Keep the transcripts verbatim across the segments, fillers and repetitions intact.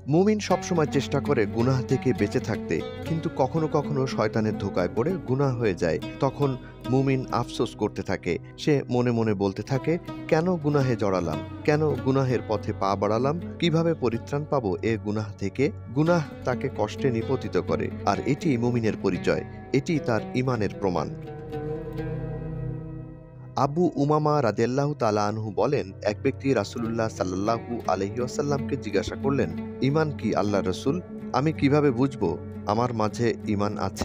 মুমিন সবসময় চেষ্টা করে গুনাহ থেকে বেঁচে থাকতে, কিন্তু কখনো কখনো শয়তানের ধোকায় পড়ে গুনাহ হয়ে যায়। তখন মুমিন আফসোস করতে থাকে। সে মনে মনে বলতে থাকে, কেন গুনাহে জড়ালাম, কেন গুনাহের পথে পা বাড়ালাম, কিভাবে পরিত্রাণ পাবো এ গুনাহ থেকে। গুনাহ তাকে কষ্টে নিপতিত করে, আর এটি মুমিনের পরিচয়, এটি তার ঈমানের প্রমাণ। আবু উমামা রাদিয়াল্লাহু তাআলা আনহু বলেন, এক ব্যক্তি রাসূলুল্লাহ সাল্লাল্লাহু আলাইহি ওয়াসাল্লামকে জিজ্ঞাসা করলেন, ঈমান কি আল্লাহর রাসূল? আমি কিভাবে বুঝবো আমার মাঝে ঈমান আছে?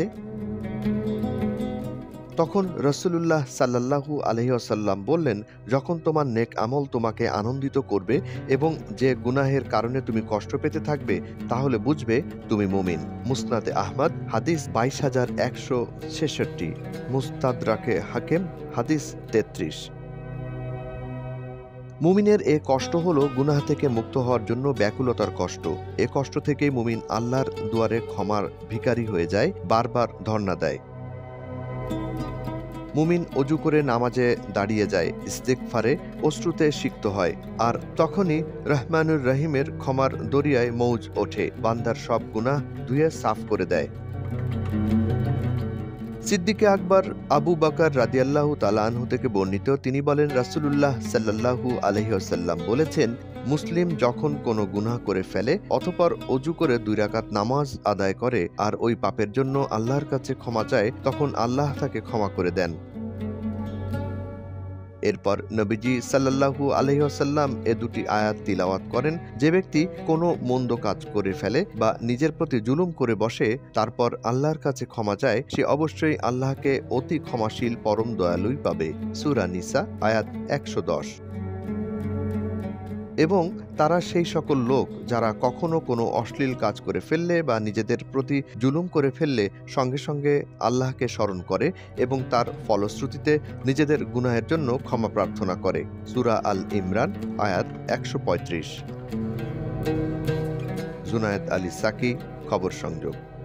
তখন রাসূলুল্লাহ সাল্লাল্লাহু আলাইহি ওয়াসাল্লাম বললেন, যখন তোমার নেক আমল তোমাকে আনন্দিত করবে এবং যে গুনাহের কারণে তুমি কষ্ট পেতে থাকবে, তাহলে বুঝবে তুমি মুমিন। মুসনাদে আহমদ হাদিস বাইশ হাজার একশো ছেষট্টি, মুস্তাদরাকে হাকিম হাদিস তেত্রিশ। মুমিনের এ কষ্ট হল গুনাহ থেকে মুক্ত হওয়ার জন্য ব্যাকুলতার কষ্ট। এ কষ্ট থেকেই মুমিন আল্লাহর দুয়ারে ক্ষমার ভিখারি হয়ে যায়, বারবার ধর্ণা দেয়। মুমিন অজু করে নামাজে দাঁড়িয়ে যায়, ইস্তেগফারে অশ্রুতে সিক্ত হয়, আর তখনই রহমানুর রহিমের ক্ষমার দরিয়ায় মৌজ ওঠে, বান্দার সব গুনাহ ধুয়ে সাফ করে দেয়। সিদ্দিকে আকবর আবু বকর রাদিয়াল্লাহু তাআলা আনহু থেকে বর্ণিত, তিনি বলেন, রাসূলুল্লাহ সাল্লাল্লাহু আলাইহি ওয়াসাল্লাম বলেছেন, মুসলিম যখন কোনো গুনাহ করে ফেলে অতঃপর অজু করে দুই রাকাত নামাজ আদায় করে আর ওই পাপের জন্য আল্লাহর কাছে ক্ষমা চায়, তখন আল্লাহ তাকে ক্ষমা করে দেন। এরপর নবীজি সাল্লাল্লাহু আলাইহি ওয়াসাল্লাম এ দুটি আয়াত তিলাওয়াত করেন, যে ব্যক্তি কোনো মন্দ কাজ করে ফেলে বা নিজের প্রতি জুলুম করে বসে, তারপর আল্লাহর কাছে ক্ষমা চায়, সে অবশ্যই আল্লাহকে অতি ক্ষমাশীল পরম দয়ালুই পাবে। সূরা নিসা আয়াত একশো দশ। এবং তারা সেই সকল লোক যারা কখনো কোনো অশ্লীল কাজ করে ফেললে বা নিজেদের প্রতি জুলুম করে ফেললে সঙ্গে সঙ্গে আল্লাহকে স্মরণ করে এবং তার ফলশ্রুতিতে নিজেদের গুনাহের জন্য ক্ষমা প্রার্থনা করে। সূরা আল ইমরান আয়াত একশো পঁয়ত্রিশ। জুনায়েদ আলী সাকি, খবর সংযোগ।